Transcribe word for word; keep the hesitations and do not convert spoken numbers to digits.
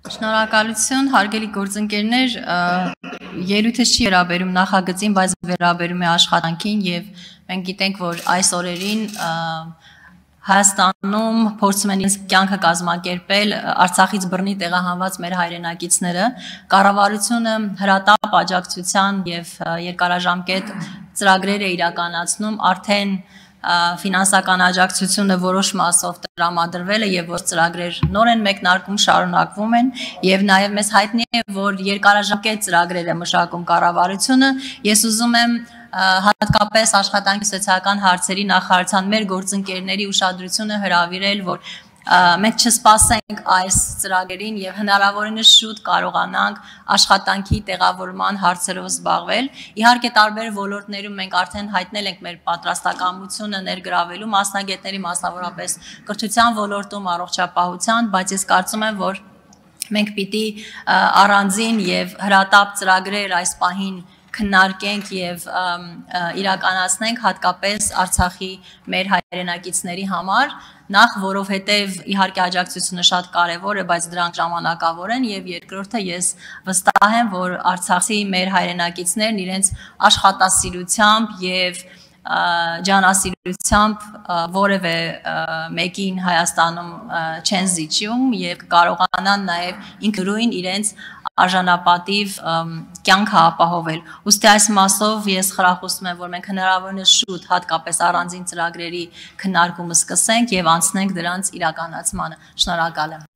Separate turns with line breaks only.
Շնորհակալություն, հարգելի գործընկերներ, ելույթը չի վերաբերում նախագծին, բայց վերաբերում է աշխատանքին եւ մենք գիտենք, որ այս օրերին Հայաստանում փորձում են իրենց կյանքը կազմակերպել Արցախից բռնի տեղահանված մեր հայրենակիցները, կառավարությունը հրատապ աջակցության եւ երկարաժամկետ ծրագրեր է իրականացնում, արդեն ֆինանսական աջակցությունը որոշ մասով տրամադրվել է եւ որ ծրագրեր նոր են մեկնարկում, շարունակվում են եւ նաեւ մեզ հայտնի է, որ երկարաժամկետ ծրագրեր է մշակում կառավարությունը։ Ես ուզում եմ հատկապես աշխատանքի սոցիալական հարցերի նախարարության մեր գործընկերների ուշադրությունը հրավիրել, որ մենք չսպասենք այս ծրագրերին եւ հնարավորինս շուտ կարողանանք աշխատանքի տեղավորման հարցերով զբաղվել։ Իհարկե տարբեր ոլորտներում մենք արդեն հայտնել ենք մեր պատրաստակամությունը ներգրավելու մասնագետների, մասնավորապես կրթության ոլորտում, առողջապահության, բայց ես կարծում եմ, որ մենք պիտի առանձին եւ հրատապ ծրագրեր այս պահին քննարկենք եւ իրականացնենք հատկապես Արցախի մեր հայրենակիցների համար, նախ որովհետեւ իհարկե աջակցությունը շատ կարեւոր է, բայց դրանք ժամանակավոր են եւ երկրորդը ես վստահ եմ, որ Արցախի մեր հայրենակիցներն իրենց աշխատասիրությամբ եւ ջանասիրությամբ որևէ մեկին Հայաստանում չեն զիջում եւ կարողանան նաեւ ինքնուրույն իրենց արժանապատիվ կյանքը ապահովել։ Ուստի այս մասով ես խրախուսում եմ, որ մենք հնարավորինս շուտ հատկապես առանձին ծրագրերի քննարկումը սկսենք եւ անցնենք դրանց իրականացմանը։ Շնորհակալ եմ։